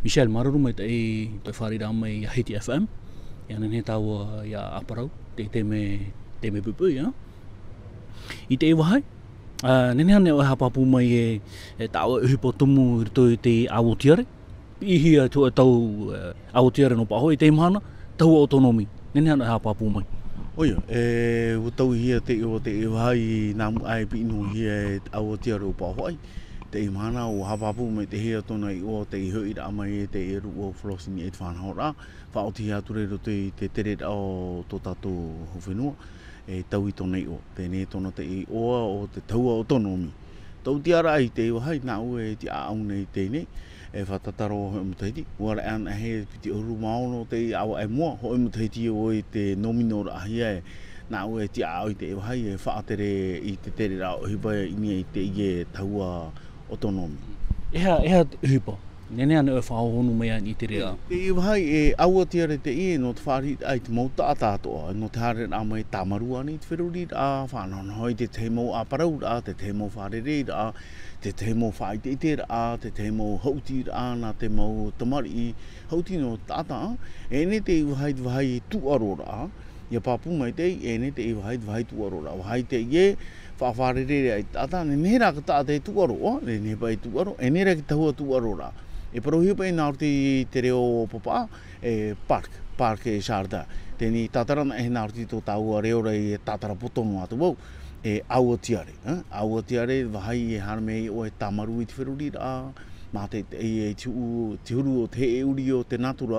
Michel Mararu mai te wharira mai a Hiti FM. Ia nene tau ia aparau, te me pupu, ia. I te iwahai, nene hane o hapapu mai e tau e hupo tumu rito te awotiare. Ihia tu tau awotiare no paho i te imahana, tau autonomi. Nene hane o hapapu mai. Oia, o tau hia te iwahai namu ai pi inu hia awotiare o paho ai. Te imahana o hapapu mai te hea tona i o te iho ira amai e te eru o flosini e te whanahora. Whaoti hea ture ro te tere o tō tātou howhenua. E tau i tona i o. Tēnei tona te i oa o te taua autonomi. Tau tiara ai te iwahai nā ue te aaune i tēnei. E whatataro ho mutaiti. Wara an he piti oru maono te i awa e mua. Ho mutaiti o i te nomino ra ahia e nā ue te aau i te iwahai e whaatere i te tere rao hibai ini i te i e taua autonomi. Eha hupa. Nene ane o whahonu mea ni te rea. Te iwahai e aua tiare te i no te whari ai te mauta atātoa. No te hare a mai tamarua ni te whiruri a whanonhoi te teimo a parau a te teimo wharere a te teimo whai te ite a te teimo hauti a na te mau tamari i hauti no tata. E ne te iwahai te wahai tu arora. Ia papu mai te e ne te iwahai te wahai tu arora. Wahai te i e whawharere ai tata, ne nera ka taa te tuaroa, ne ne pai tuaro, e nera ki tahua tuarora. E parohia pai nārti te reo papa, e park e Sharda. Tēni tātarana e nārti tō tāua reora i tātara potono atu wau, e aua tiare. Aua tiare, wahai e harmei o e tamaru i te whiruri rā, mā te e tihuru o te e uri o te natura,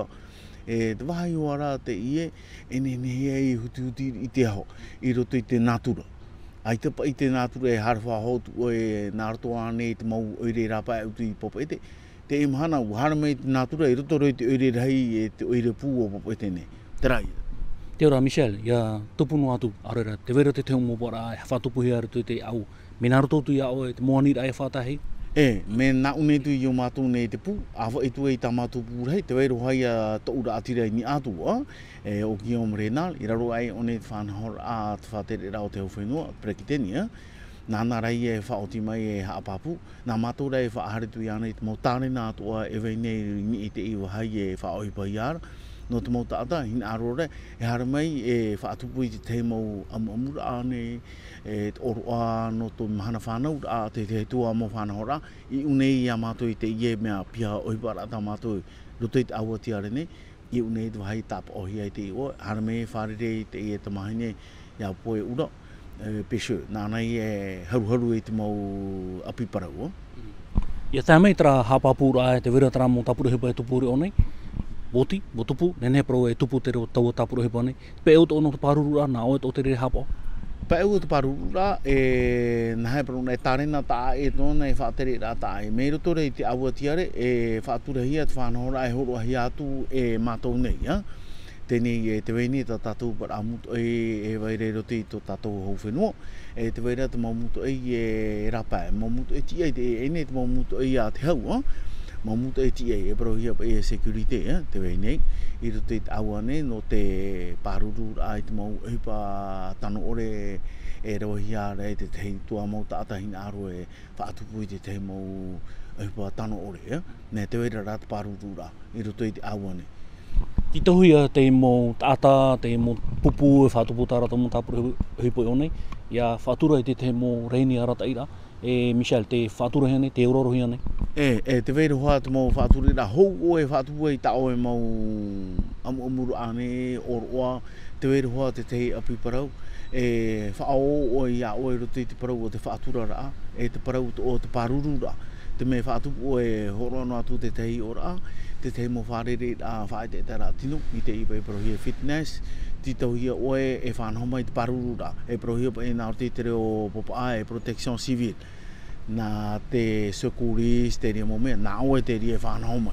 e te wahai o ara te ie, e ne e huti i te aho, i roto i te natura. Ai te pa i te nātura e harwha hotu o e nārtoa ane te mau oire rapa e utu i popo ete. Te imahana u harame i te nātura i roto roi te oire rahi e te oire pū o popo ete ne. Te rai. Te ora Michel, ia tupunu atu arera. Te wera te teo mopora e whatupuhi arutu te au. Me naruto tu ia o e te moanira e whatahi. E, me na une tu i o mātou nei te pū, awa e tu e ta mātou pū rei, te wairo hai a taura atira i ni atua, e o Guillaume Renal, i raro ai o ne te whanahor a te whatere rao te howhenua, Prekitenia, nāna rai e whaoti mai e haapapu, nā mātou rei whaaharetu i ana i te mautare nā atua e wei nei ni i te iwa hai e whaohipa i ara, no te mautata, hin arore, e hara mai e whaatupu i te teimau amura ane, e oroa no to mahana whanau a te tua mo whanahora, i unei a mātou i te ie mea pia oipara ta mātou roto i te aua tiare nei, i unei te wahai tapa ohi ai te i o, hara mai e wharere i te ie te mahine ia poe ura, pesho, nānai e haru i te mau apiparau. Ia tā mei tara hapapura e te wera tara mō tapurehipa e tupuri o nei, Boti, botupu, nene pro e tupu te reo taua tapurehipa nei, pe eo to ono te parurura, nā oe to te re hapa. Pa eo te parurura, e nahai paruna e tarena taa e tona e whaatere rā taa e mei roto rei te aua tiare e whaaturahia te whanahora e horoahi atu e mātou nei. Tēnei e te weini ta tātou paramuto e waire roto i tō tātou howhenua, e te weira te maumuto e rapa e maumuto e tia e ne te maumuto e a te hau, maumuto e tia e parohia pa e security, te weinei, i roto i te aua nei no te parurura ai te mau hipa tano ore e rohia rei te tei tua mau tātahina aro e whaatupu i te tei mau hipa tano ore, ne te weira rā te parurura i roto i te aua nei. Ki tohuia te mo tata, te mo pupu e whatupu tārata mo tapurehipa o nei, ia whatura i te mo reini arata ira, e Michel, te whatura hea te eurorohi nei? E te veiro hoa te mau whaaturi rā hou o e whaatupu e tao e mau amuru ane oroa, te veiro hoa te tei api parau, e whaao o ia o e roto i te parau o te whaatura rā, e te parau o te paruru rā, te me whaatupu o e horoano atu te tei o rā, te tei mo wharere rā whae te rā tino, i te ipa e parohia fitness, ti tauhia oe e whanahoma i te paruru rā, e parohia pa e nāo te reo popa e protection civil, nā te securis, te ria mo mea, nā oe te ria whanahoma.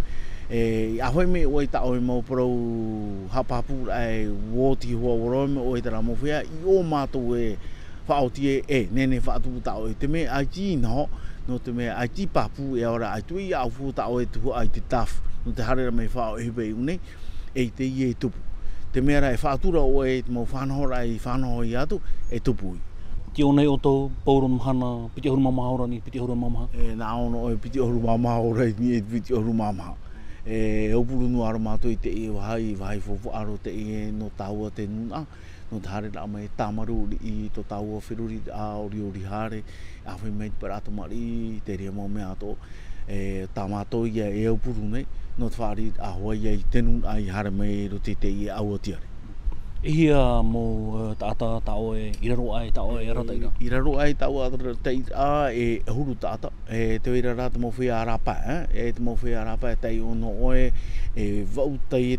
E ahoi me oe ta oe mau parau hapapu e woti hoa waroi me oe te rā mowhia, i o mātou e whaotie e nene whaatupu ta oe, te me ai ti no, no te me ai ti papu e ora ai tui au fu ta oe tuhu ai te taf, no te harera me whao e hipe unei, e te i e tupu. Te mea e whaatura oe te mau whanahora i whanaho i atu, e tupui. Ki o nei o tō pauro mahana, piti ahuru mamaha ora ni, piti ahuru mamaha? E nā ono oe piti ahuru mamaha ora ni e piti ahuru mamaha. e opuru nu aro mātou I te I wahai fofo aro te I no tāua te nuna, no te hare rā mai tāmaru I to tāua whiruri a ori hare, a whai mei te parato mari, te rea mau mea ato, tā mātou ia e opuru nei, no te whāri a hoa ia I te nuna I hare mai ro te I aua tiare. Ia mō tāta tāoe, I raro ai tāoe e rata ira? I raro ai tāoe te ira e huru tāta, te wera rā te mawhi a rapa, te mawhi a rapa e tei ono oe, e vautai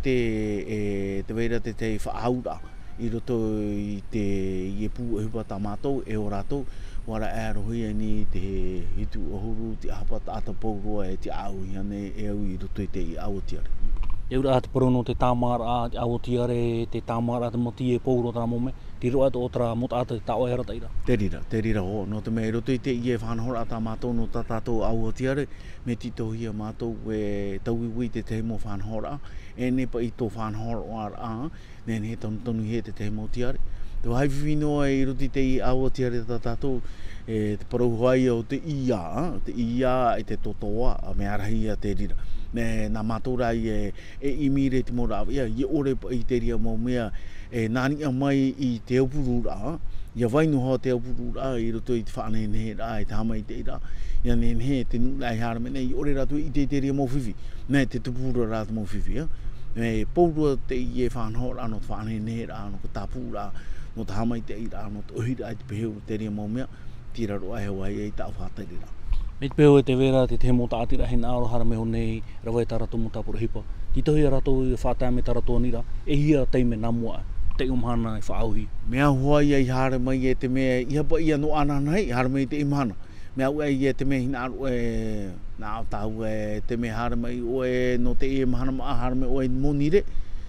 te wera te whaaura, I roto I te iepu e hupa tā mātou, e o rātou, wara e arohi ni te hitu ohuru, te hapa tāta pauroa e te au hiane e au I roto I te I aua tiare. E ura te porono te tāmara a te awotiare, te tāmara te moti e pōro tā mome, te roa te otra mota ata te tāoe rata ira. Te rira ho, no te mei roto I te I e whanhora tā mātou no tā tātou awotiare, me tito hia mātou e tauiwi te teimo whanhora, e ne pa I tō whanhora a, nen he tonu he te teimo tiare. Te wahai whiwinoa I roti te I awotiare tā tātou, te parauhai o te ia, I te totoa, me arahia te rira. Me nā mātou e imire te mora ia I ore I te ria mau mea nāni a mai I te upuru rā ia vainu hoa te upuru rā I roto I te whaane nehe rā I te hama I te rā ia nehe te nunga I hara mene I ore rātu I te ria mau whiwhi me te tupura rā te mau whiwhi me pōrua te I e whanho rā no te whaane nehe rā no ka tāpū rā no te hama I te rā no te ohira I te peheu te ria mau mea tira roa he wai I tāu whātari rā. Me te pēo e te vera te te mota atira he nāro hara meho nei rawa e tarato mo tāpura hipa. Ti tohi a rato I whātai me tarato nira, e hia teime namua, te umhana I whaauhi. Mea hua ia I hara mai e te mea, iha pa ia no ana nei, hara mai te imhana. Mea ua ia te mea hina aru e, nā tau e te mea hara mai oe no te e mahana maa hara mai oe monire,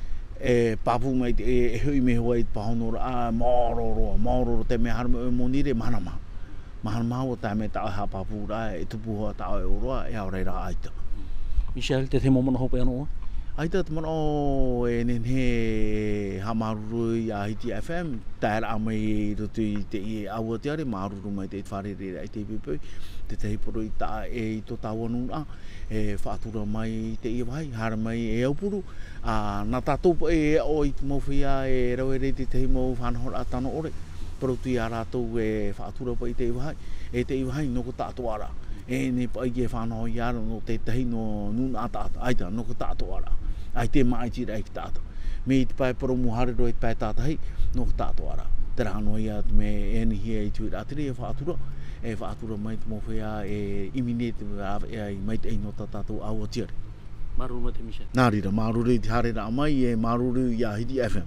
e papu mai te e hui me hua I pahonora, a maororo te mea hara mai oe monire, mahana maa. Mahana maua tā me tāo ha papura e tupu hoa tāo e oroa e au reira aita. Michel, te te momona hope anoa? Aita te mono e nenhe ha maruru I Ahiti FM, tāra amai I roto I te I aua teare, maruru mai te wharere I te pipui, te te hiporo I tā e I tō tāua nura, e whātura mai te I wahai, hara mai e aupuru, nā tātou e o I te mawhia e rauere te te mau whanhora tano ore, Parautu I a rātou e whaatura pa I te iwahai, e te iwahai no ko tātou ara. E ne pa I ke whanau I ara no te tahi no nuna tātou, aita no ko tātou ara. Ai te mai tira I ki tātou. Me I te pai paromu harero I te pai tātahi, no ko tātou ara. Te rāno I a me e nihia I tui rātiri e whaatura mai te mowhea e imine te I mai te eino tātou aua tiare. Maruru mai te Michel. Nā rira, maruru I te hare rā mai e maruru I Ahiti FM.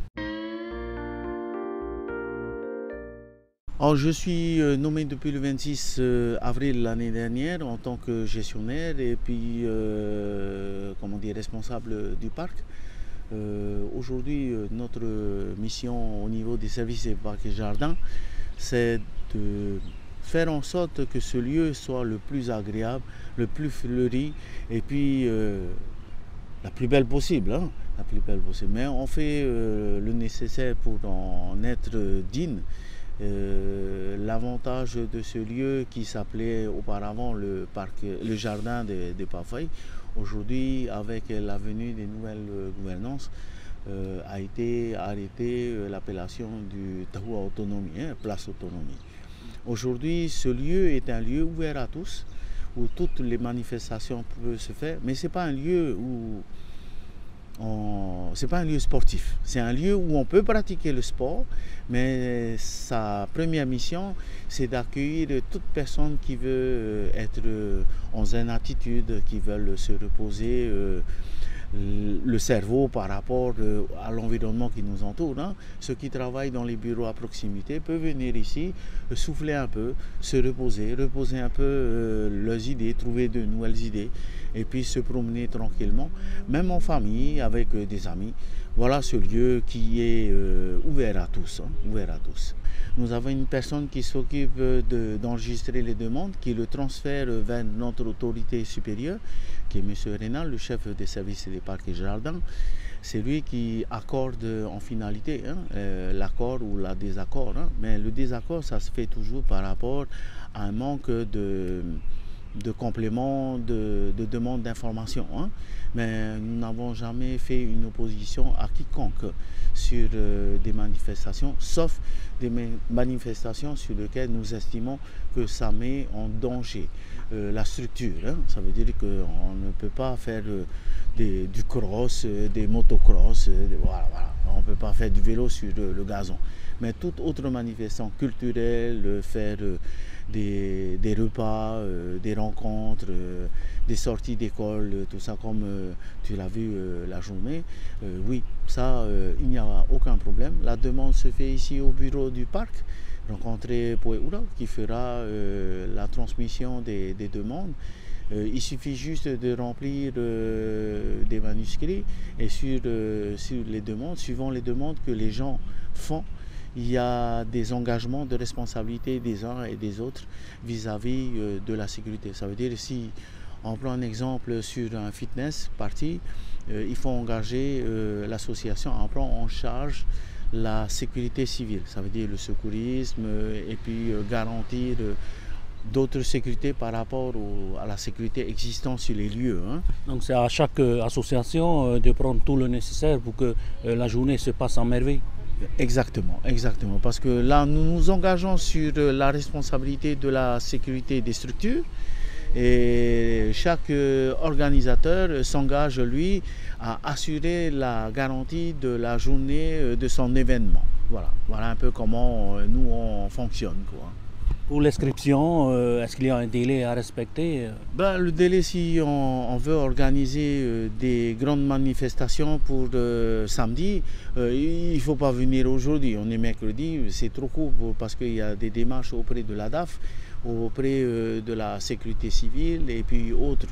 Alors, je suis nommé depuis le 26 avril l'année dernière en tant que gestionnaire et puis responsable du parc. Aujourd'hui, notre mission au niveau des services des parcs et jardins, c'est de faire en sorte que ce lieu soit le plus agréable, le plus fleuri et puis la plus belle possible. Hein, la plus belle possible. Mais on fait le nécessaire pour en être digne. L'avantage de ce lieu qui s'appelait auparavant le jardin de Pafay, aujourd'hui avec la venue des nouvelles gouvernances, a été arrêté l'appellation du Tahua Autonomie, place Autonomie. Aujourd'hui, ce lieu est un lieu ouvert à tous, où toutes les manifestations peuvent se faire, mais c'est pas un lieu où c'est pas un lieu sportif, c'est un lieu où on peut pratiquer le sport, mais sa première mission, c'est d'accueillir toute personne qui veut être en zen attitude, qui veulent se reposer le cerveau par rapport à l'environnement qui nous entoure. Hein. Ceux qui travaillent dans les bureaux à proximité peuvent venir ici, souffler un peu, se reposer un peu leurs idées, trouver de nouvelles idées et puis se promener tranquillement, même en famille, avec des amis. Voilà ce lieu qui est ouvert à tous. Hein, ouvert à tous. Nous avons une personne qui s'occupe d'enregistrer les demandes, qui le transfère vers notre autorité supérieure, qui est M. Rénal, le chef des services des parcs et jardins. C'est lui qui accorde en finalité l'accord ou la désaccord. Hein. Mais le désaccord, ça se fait toujours par rapport à un manque de complément, de demande d'information. Hein. Mais nous n'avons jamais fait une opposition à quiconque sur des manifestations, sauf des manifestations sur lesquelles nous estimons que ça met en danger la structure. Hein. Ça veut dire qu'on ne peut pas faire du cross, des motocross, voilà. On ne peut pas faire du vélo sur le gazon. Mais toute autre manifestation culturelle, faire des repas, des rencontres, des sorties d'école, tout ça comme tu l'as vu la journée, oui, ça, il n'y a aucun problème. La demande se fait ici au bureau du parc, rencontrer Poeura qui fera la transmission des demandes. Il suffit juste de remplir des manuscrits et sur les demandes, suivant les demandes que les gens font, il y a des engagements de responsabilité des uns et des autres vis-à-vis de la sécurité. Ça veut dire si on prend un exemple sur un fitness party, il faut engager l'association à prendre en charge la sécurité civile. Ça veut dire le secourisme et puis garantir d'autres sécurités par rapport à la sécurité existante sur les lieux. Hein. Donc c'est à chaque association de prendre tout le nécessaire pour que la journée se passe en merveille. Exactement. Parce que là, nous nous engageons sur la responsabilité de la sécurité des structures et chaque organisateur s'engage, lui, à assurer la garantie de la journée de son événement. Voilà un peu comment nous, on fonctionne, quoi. Pour l'inscription, est-ce qu'il y a un délai à respecter? Le délai, si on veut organiser des grandes manifestations pour samedi, il ne faut pas venir aujourd'hui. On est mercredi, c'est trop court parce qu'il y a des démarches auprès de la DAF, auprès de la sécurité civile et puis autres.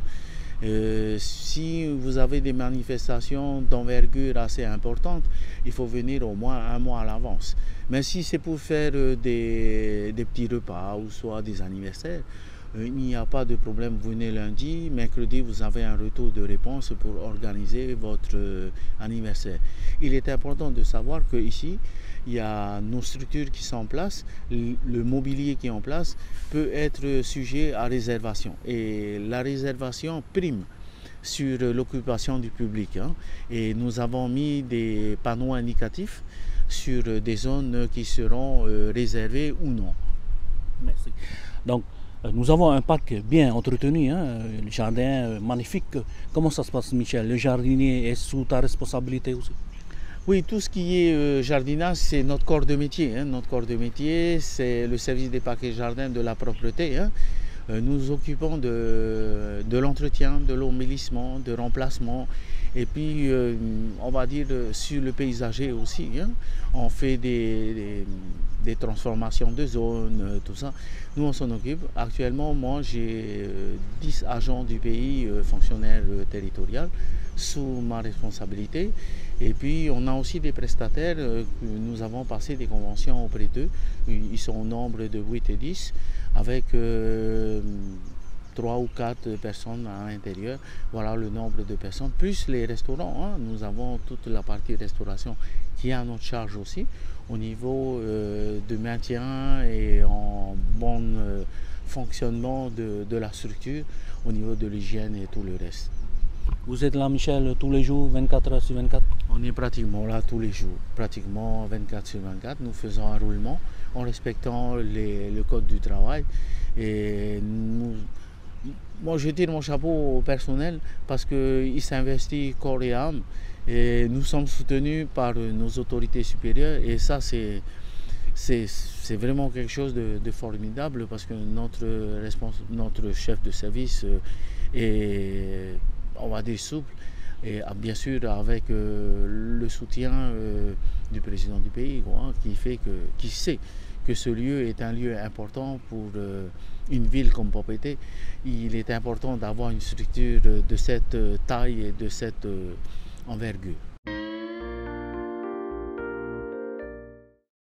Si vous avez des manifestations d'envergure assez importante, il faut venir au moins un mois à l'avance. Mais si c'est pour faire des petits repas ou soit des anniversaires, il n'y a pas de problème. Vous venez lundi, mercredi, vous avez un retour de réponse pour organiser votre anniversaire. Il est important de savoir qu'ici, il y a nos structures qui sont en place, le mobilier qui est en place peut être sujet à réservation. Et la réservation prime sur l'occupation du public. Hein. Et nous avons mis des panneaux indicatifs sur des zones qui seront réservées ou non. Merci. Donc, nous avons un parc bien entretenu, hein, le jardin magnifique. Comment ça se passe, Michel? Le jardinier est sous ta responsabilité aussi? Oui, tout ce qui est jardinage, c'est notre corps de métier. Hein. Notre corps de métier, c'est le service des parcs et jardins de la propreté. Hein. Nous nous occupons de l'entretien, de l'embellissement, de remplacement. Et puis, on va dire, sur le paysager aussi. Hein. On fait des transformations de zones, tout ça. Nous, on s'en occupe. Actuellement, moi, j'ai 10 agents du pays, fonctionnaires territoriaux, sous ma responsabilité. Et puis, on a aussi des prestataires. Nous avons passé des conventions auprès d'eux. Ils sont au nombre de 8 et 10, avec 3 ou 4 personnes à l'intérieur. Voilà le nombre de personnes, plus les restaurants. Hein. Nous avons toute la partie restauration qui est à notre charge aussi, au niveau de maintien et en bon fonctionnement de la structure, au niveau de l'hygiène et tout le reste. Vous êtes là, Michel, tous les jours, 24 heures sur 24? On est pratiquement là tous les jours, pratiquement 24 sur 24. Nous faisons un roulement en respectant le code du travail. Et moi, je tire mon chapeau au personnel parce qu'il s'investit corps et âme. Et nous sommes soutenus par nos autorités supérieures. Et ça, c'est vraiment quelque chose de formidable parce que notre chef de service est, on va dire, souple. Et bien sûr avec le soutien du président du pays, quoi, qui sait que ce lieu est un lieu important pour une ville comme Papeete. Il est important d'avoir une structure de cette taille et de cette envergure.